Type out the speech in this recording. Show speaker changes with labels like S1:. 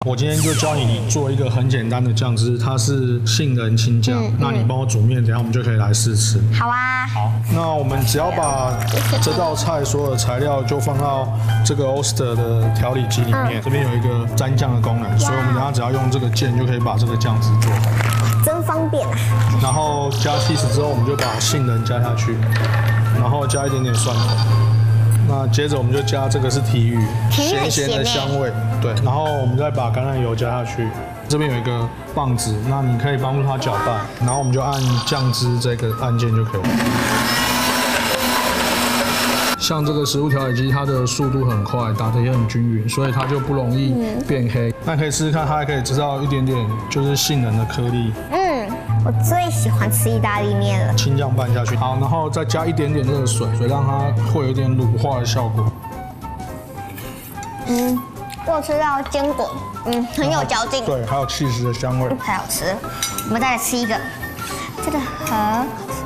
S1: 我今天就教你做一个很简单的酱汁，它是杏仁青酱。那你帮我煮面，等下我们就可以来试吃。
S2: 好啊。
S1: 好，那我们只要把这道菜所有的材料就放到这个 Oyster 的调理机里面，这边有一个沾酱的功能，所以我们等下只要用这个键就可以把这个酱汁做好。
S2: 真方便啊！
S1: 然后加 cheese 之后，我们就把杏仁加下去，然后加一点点蒜头。那接着我们就加这个是体语，咸咸的香味，对。然后我们再把橄榄油加下去，这边有一个棒子，那你可以帮助它搅拌，然后我们就按酱汁这个按键就可以了。像这个食物调理机，它的速度很快，打得也很均匀，所以它就不容易变黑。那可以试试看，它还可以制造一点点就是杏仁的颗粒。
S2: 我最喜欢吃意大利面了。
S1: 青酱拌下去，好，然后再加一点点热水，让它会有一点乳化的效果。
S2: 我有吃到坚果，很有嚼劲。
S1: 对，还有起司的香味，
S2: 太好吃了。我们再来吃一个，这个很好吃。